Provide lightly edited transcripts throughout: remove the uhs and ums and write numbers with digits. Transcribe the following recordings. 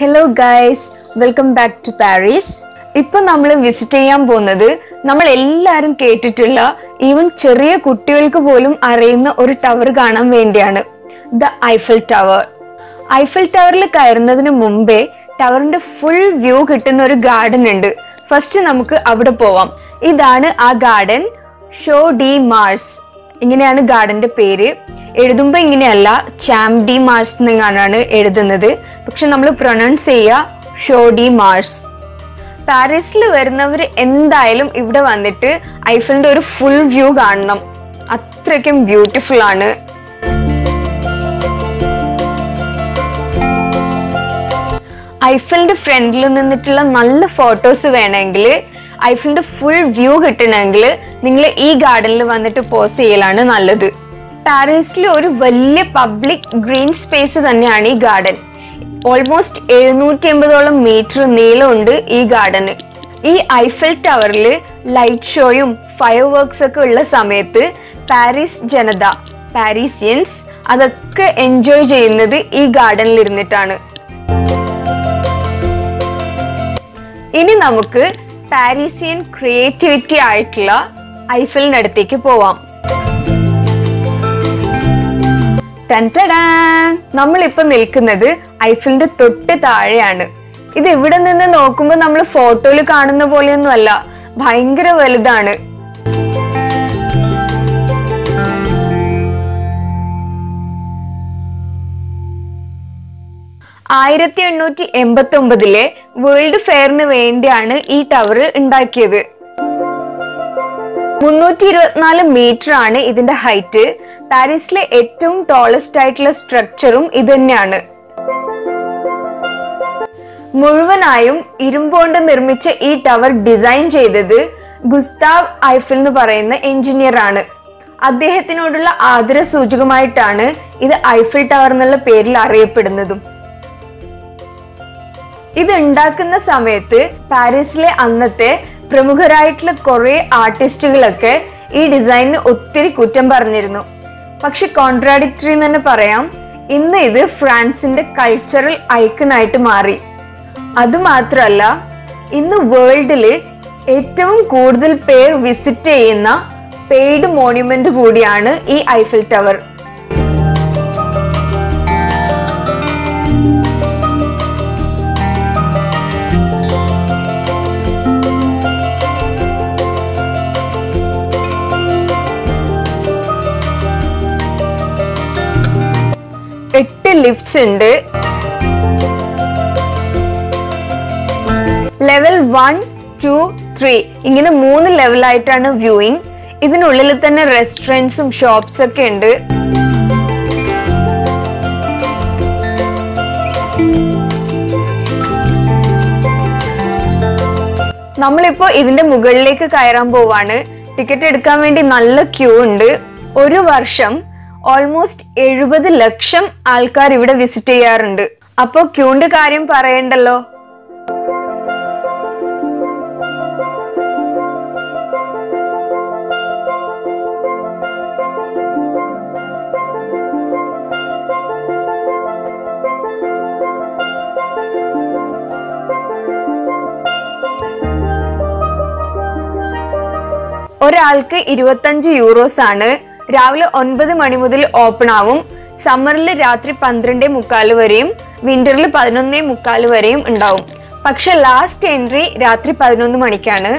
Hello guys, welcome back to Paris. ഇപ്പോൾ നമ്മൾ visit ചെയ്യാൻ പോകുന്നത് നമ്മൾ എല്ലാവരും കേട്ടിട്ടുള്ള ഈവൻ ചെറിയ കുട്ടികൾക്ക് പോലും അറിയുന്ന ഒരു ടവർ കാണാൻ വേണ്ടിയാണ്, ദ ഐഫൽ ടവർ. ഐഫൽ ടവറിൽ കയറുന്നതിന് മുമ്പേ ടവറിന്റെ ഫുൾ വ്യൂ കിട്ടുന്ന ഒരു ഗാർഡൻ ഉണ്ട്. ഫസ്റ്റ് നമുക്ക് അവിടെ പോവാം. ഇതാണ് ആ ഗാർഡൻ, ഷോ ഡി മാർസ്. ഇങ്ങനെയാണ് ഗാർഡന്റെ പേര്. എഴുതുമ്പോൾ ഇങ്ങനെയല്ല, ചാം ഡി മാർസ് എന്നാണ് എഴുതുന്നത്. പക്ഷെ നമ്മൾ പ്രൊനൗൺസ് ചെയ്യുക ഷോ ഡി മാർസ്. പാരീസിൽ വരുന്നവർ എന്തായാലും ഇവിടെ വന്നിട്ട് ഐഫലിന്റെ ഒരു ഫുൾ വ്യൂ കാണണം. അത്രയ്ക്കും ബ്യൂട്ടിഫുൾ ആണ്. ഐഫലിന്റെ ഫ്രണ്ടിൽ നിന്നിട്ടുള്ള നല്ല ഫോട്ടോസ് വേണമെങ്കിൽ, ഐഫലിന്റെ ഫുൾ വ്യൂ കിട്ടണമെങ്കിൽ നിങ്ങൾ ഈ ഗാർഡനിൽ വന്നിട്ട് പോസ് ചെയ്യലാണ് നല്ലത്. പാരീസിലെ ഒരു വലിയ പബ്ലിക് ഗ്രീൻ സ്പേസ് തന്നെയാണ് ഈ ഗാർഡൻ. ഓൾമോസ്റ്റ് 780 മീറ്റർ നീളമുണ്ട് ഈ ഗാർഡന്. ഈ ഐഫൽ ടവറിൽ ലൈറ്റ് ഷോയും ഫയർ വർക്ക്സ് ഒക്കെ ഉള്ള സമയത്ത് പാരീസ് ജനത, പാരീസിയൻസ് അതൊക്കെ എൻജോയ് ചെയ്യുന്നത് ഈ ഗാർഡനിൽ ഇരുന്നിട്ടാണ്. ഇനി നമുക്ക് പാരീസിയൻ ക്രിയേറ്റിവിറ്റി ആയിട്ടുള്ള ഐഫലിനടുത്തേക്ക് പോവാം. നമ്മളിപ്പോ നിൽക്കുന്നത് ഐഫലിന്റെ തൊട്ട് താഴെയാണ്. ഇത് ഇവിടെ നിന്ന് നോക്കുമ്പോൾ നമ്മൾ ഫോട്ടോയിൽ കാണുന്ന പോലെയൊന്നും അല്ല, ഭയങ്കര വലുതാണ്. (1889) വേൾഡ് ഫെയറിന് വേണ്ടിയാണ് ഈ ടവർ ഉണ്ടാക്കിയത്. 324 മീറ്റർ ആണ് ഇതിന്റെ ഹൈറ്റ്. പാരീസിലെ ഏറ്റവും ടോളസ്റ്റ് ആയിട്ടുള്ള സ്ട്രക്ചറും ഇത് തന്നെയാണ്. മുഴുവനായും ഇരുമ്പുകൊണ്ട് നിർമ്മിച്ച ഈ ടവർ ഡിസൈൻ ചെയ്തത് ഗുസ്താവ് ഐഫൽ എന്ന് പറയുന്ന എഞ്ചിനീയർ ആണ്. അദ്ദേഹത്തിനോടുള്ള ആദര സൂചകമായിട്ടാണ് ഇത് ഐഫൽ ടവർ എന്നുള്ള പേരിൽ അറിയപ്പെടുന്നതും. ഇത് ഉണ്ടാക്കുന്ന സമയത്ത് പാരീസിലെ അന്നത്തെ പ്രമുഖരായിട്ടുള്ള കുറെ ആർട്ടിസ്റ്റുകളൊക്കെ ഈ ഡിസൈനിന് ഒത്തിരി കുറ്റം പറഞ്ഞിരുന്നു. പക്ഷെ കോൺട്രാഡിക്ടറി എന്ന് തന്നെ പറയാം, ഇന്ന് ഇത് ഫ്രാൻസിന്റെ കൾച്ചറൽ ഐക്കണായിട്ട് മാറി. അതുമാത്രമല്ല, ഇന്ന് വേൾഡില് ഏറ്റവും കൂടുതൽ പേർ വിസിറ്റ് ചെയ്യുന്ന പെയ്ഡ് മോണ്യുമെന്റ് കൂടിയാണ് ഈ ഐഫൽ ടവർ. ലിഫ്റ്റ്സ് ഉണ്ട്. ലെവൽ 1, 2, 3 ഇങ്ങനെ 3 ലെവലായിട്ടാണ് വ്യൂയിങ്. ഇതിനുള്ളിൽ തന്നെ റെസ്റ്റോറൻറ്റ്സും ഷോപ്സ് ഒക്കെ ഉണ്ട്. നമ്മളിപ്പോ ഇതിന്റെ മുകളിലേക്ക് കയറാൻ പോവാണ്. ടിക്കറ്റ് എടുക്കാൻ വേണ്ടി നല്ല ക്യൂ ഉണ്ട്. ഒരു വർഷം ഓൾമോസ്റ്റ് 70 ലക്ഷം ആൾക്കാർ ഇവിടെ വിസിറ്റ് ചെയ്യാറുണ്ട്. അപ്പോ ക്യൂന്റെ കാര്യം പറയണ്ടല്ലോ. ഒരാൾക്ക് 25 യൂറോസ് ആണ്. രാവിലെ 9 മണി മുതൽ ഓപ്പൺ ആവും. സമ്മറിൽ രാത്രി 12:45 വരെയും വിന്ററിൽ 11:45 വരെയും ഉണ്ടാവും. പക്ഷെ ലാസ്റ്റ് എൻട്രി രാത്രി 11 മണിക്കാണ്.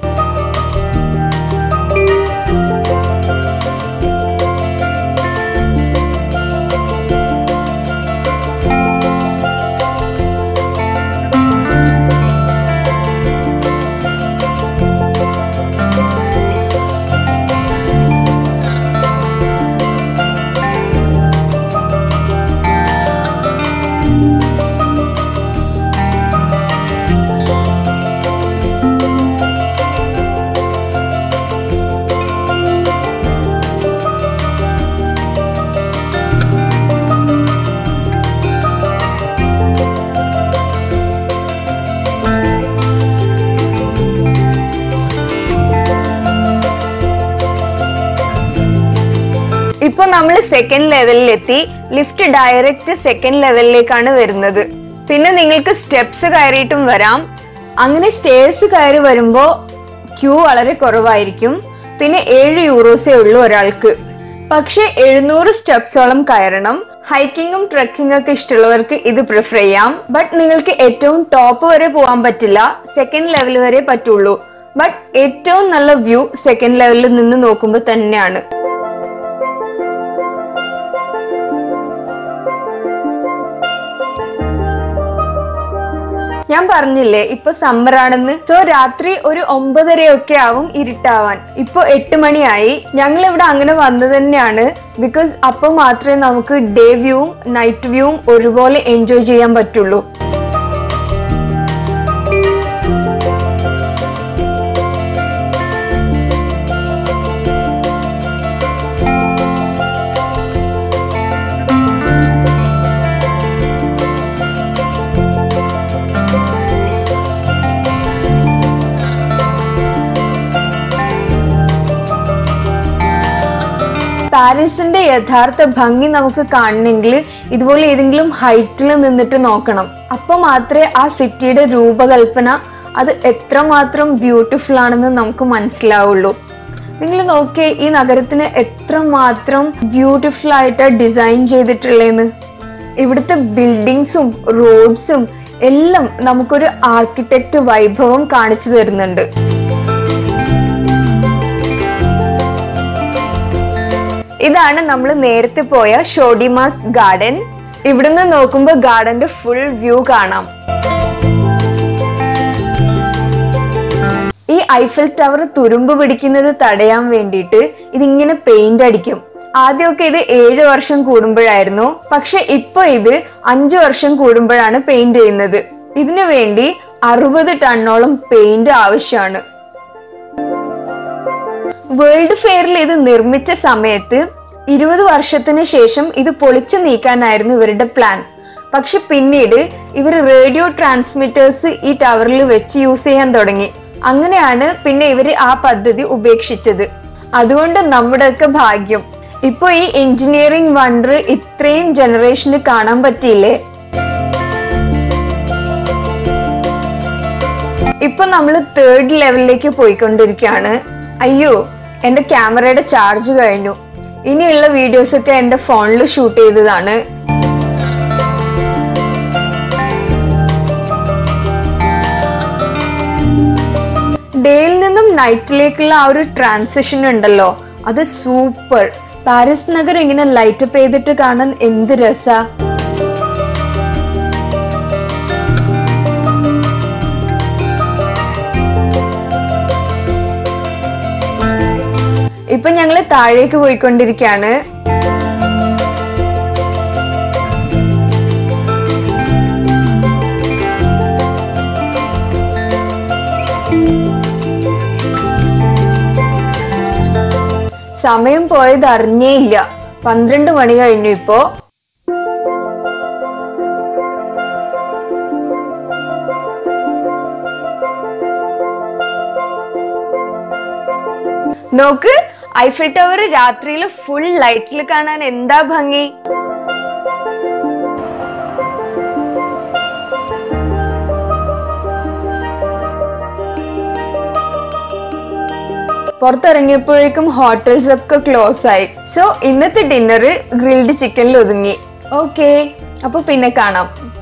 ഇപ്പൊ നമ്മൾ സെക്കൻഡ് ലെവലിലെത്തി. ലിഫ്റ്റ് ഡയറക്റ്റ് സെക്കൻഡ് ലെവലിലേക്കാണ് വരുന്നത്. പിന്നെ നിങ്ങൾക്ക് സ്റ്റെപ്സ് കയറിയിട്ടും വരാം. അങ്ങനെ സ്റ്റേഴ്സ് കയറി വരുമ്പോൾ ക്യൂ വളരെ കുറവായിരിക്കും. പിന്നെ 7 യൂറോസേ ഉള്ളൂ ഒരാൾക്ക്. പക്ഷെ 700 സ്റ്റെപ്സോളം കയറണം. ഹൈക്കിങ്ങും ട്രെക്കിംഗ് ഒക്കെ ഇഷ്ടമുള്ളവർക്ക് ഇത് പ്രിഫർ ചെയ്യാം. ബട്ട് നിങ്ങൾക്ക് ഏറ്റവും ടോപ്പ് വരെ പോകാൻ പറ്റില്ല, സെക്കൻഡ് ലെവൽ വരെ പറ്റുള്ളൂ. ബട്ട് ഏറ്റവും നല്ല വ്യൂ സെക്കൻഡ് ലെവലിൽ നിന്ന് നോക്കുമ്പോൾ തന്നെയാണ്. ഞാൻ പറഞ്ഞില്ലേ ഇപ്പൊ സമ്മർ ആണെന്ന്. സോ രാത്രി ഒരു 9:30 ആവും ഇരുട്ടാവാൻ. ഇപ്പൊ 8 മണിയായി. ഞങ്ങൾ ഇവിടെ അങ്ങനെ വന്നു തന്നെയാണ്. ബിക്കോസ് അപ്പൊ മാത്രമേ നമുക്ക് ഡേ വ്യൂവും നൈറ്റ് വ്യൂവും ഒരുപോലെ എൻജോയ് ചെയ്യാൻ പറ്റുള്ളൂ. പാരീസിന്റെ യഥാർത്ഥ ഭംഗി നമുക്ക് കാണണമെങ്കിൽ ഇതുപോലെ ഏതെങ്കിലും ഹൈറ്റിൽ നിന്നിട്ട് നോക്കണം. അപ്പൊ മാത്രമേ ആ സിറ്റിയുടെ രൂപകൽപ്പന അത് എത്രമാത്രം ബ്യൂട്ടിഫുൾ ആണെന്ന് നമുക്ക് മനസ്സിലാവുള്ളൂ. നിങ്ങൾ നോക്കിയേ, ഈ നഗരത്തിന് എത്രമാത്രം ബ്യൂട്ടിഫുൾ ആയിട്ട് ഡിസൈൻ ചെയ്തിട്ടുള്ളതെന്ന്. ഇവിടുത്തെ ബിൽഡിങ്സും റോഡ്സും എല്ലാം നമുക്കൊരു ആർക്കിടെക്റ്റ് വൈഭവം കാണിച്ചു തരുന്നുണ്ട്. ഇതാണ് നമ്മൾ നേരത്തെ പോയ ഷോഡിമാസ് ഗാർഡൻ. ഇവിടുന്ന് നോക്കുമ്പോൾ ഗാർഡന്റെ ഫുൾ വ്യൂ കാണാം. ഈ ഐഫൽ ടവർ തുരുമ്പ് പിടിക്കുന്നത് തടയാൻ വേണ്ടിയിട്ട് ഇതിങ്ങനെ പെയിന്റ് അടിക്കും. ആദ്യമൊക്കെ ഇത് 7 വർഷം കൂടുമ്പോഴായിരുന്നു. പക്ഷെ ഇപ്പൊ ഇത് 5 വർഷം കൂടുമ്പോഴാണ് പെയിന്റ് ചെയ്യുന്നത്. ഇതിനു വേണ്ടി 60 ടണ്ണോളം പെയിന്റ് ആവശ്യമാണ്. വേൾഡ് ഫെയറിൽ ഇത് നിർമ്മിച്ച സമയത്ത് 20 വർഷത്തിന് ശേഷം ഇത് പൊളിച്ചു നീക്കാനായിരുന്നു ഇവരുടെ പ്ലാൻ. പക്ഷെ പിന്നീട് ഇവർ റേഡിയോ ട്രാൻസ്മിറ്റേഴ്സ് ഈ ടവറിൽ വെച്ച് യൂസ് ചെയ്യാൻ തുടങ്ങി. അങ്ങനെയാണ് പിന്നെ ഇവര് ആ പദ്ധതി ഉപേക്ഷിച്ചത്. അതുകൊണ്ട് നമ്മുടെയൊക്കെ ഭാഗ്യം ഇപ്പൊ ഈ എഞ്ചിനീയറിംഗ് വണ്ടർ ഇത്രയും ജനറേഷന് കാണാൻ പറ്റിയില്ലേ. ഇപ്പൊ നമ്മൾ 3rd ലെവലിലേക്ക് പോയിക്കൊണ്ടിരിക്കുകയാണ്. അയ്യോ, എന്റെ ക്യാമറയുടെ ചാർജ് കഴിഞ്ഞു. ഇനിയുള്ള വീഡിയോസ് ഒക്കെ എന്റെ ഫോണിൽ ഷൂട്ട് ചെയ്തതാണ്. ഡേയിൽ നിന്നും നൈറ്റിലേക്കുള്ള ആ ഒരു ട്രാൻസിഷൻ ഉണ്ടല്ലോ, അത് സൂപ്പർ. പാരീസ് നഗരം ഇങ്ങനെ ലൈറ്റപ്പ് ചെയ്തിട്ട് കാണാൻ എന്ത് രസാ. ഇപ്പൊ ഞങ്ങള് താഴേക്ക് പോയിക്കൊണ്ടിരിക്കുകയാണ്. സമയം പോയത് അറിഞ്ഞേയില്ല. 12 മണി കഴിഞ്ഞു ഇപ്പോ. നോക്ക്, ഐഫൽ ടവർ രാത്രിയിൽ ഫുൾ ലൈറ്റിൽ കാണാൻ എന്താ ഭംഗി. പുറത്തിറങ്ങിയപ്പോഴേക്കും ഹോട്ടൽസ് ഒക്കെ ക്ലോസ് ആയി. സോ ഇന്നത്തെ ഡിന്നർ ഗ്രിൽഡ് ചിക്കനിൽ ഒതുങ്ങി. ഓക്കെ, അപ്പൊ പിന്നെ കാണാം.